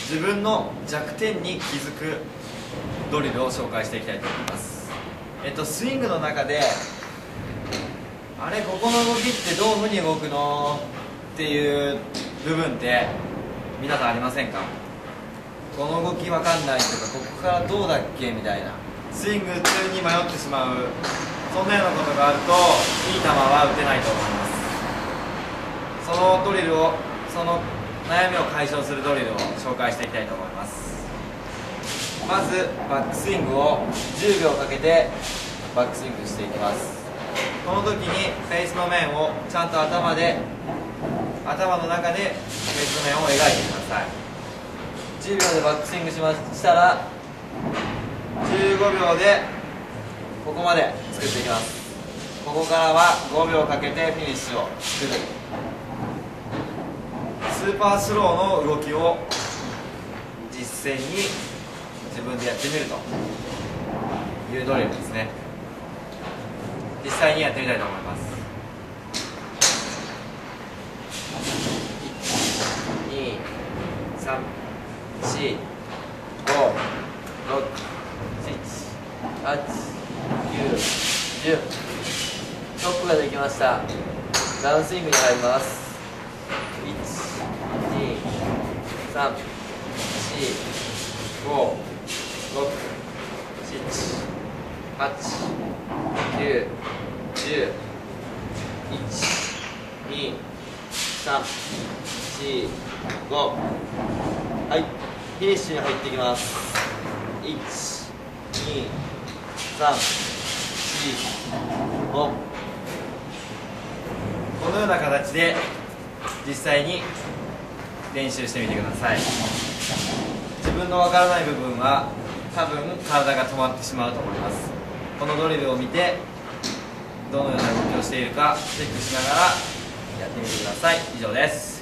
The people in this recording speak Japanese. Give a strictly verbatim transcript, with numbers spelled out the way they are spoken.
自分の弱点に気づくドリルを紹介していきたいと思います。えっとスイングの中であれここの動きってどういうふうに動くのっていう部分って皆さんありませんか？この動きわかんないとか、ここからどうだっけみたいな、スイング中に迷ってしまう、そんなようなことがあるといい球は打てないと思います。そのドリルをその悩みを解消するドリルを紹介していきたいと思います。まずバックスイングをじゅうびょうかけてバックスイングしていきます。この時にフェイスの面をちゃんと頭で頭の中でフェイスの面を描いてください。じゅうびょうでバックスイングしましたらじゅうごびょうでここまで作っていきます。ここからはごびょうかけてフィニッシュを作るスーパースローの動きを実践に自分でやってみるというドリルですね。実際にやってみたいと思います。いち、に、さん、し、ご、ろく、しち、はち、きゅう、じゅう。チョップができました。ダウンスイングに入ります。いち、に、さん、し、ご、ろく、しち、はち、きゅう、じゅう。いち、に、さん、し、ご。はい、フィニッシュに入っていきます。いち、に、さん、し、ご。このような形で実際に練習してみてください。自分のわからない部分は多分体が止まってしまうと思います。このドリルを見てどのような動きをしているかチェックしながらやってみてください。以上です。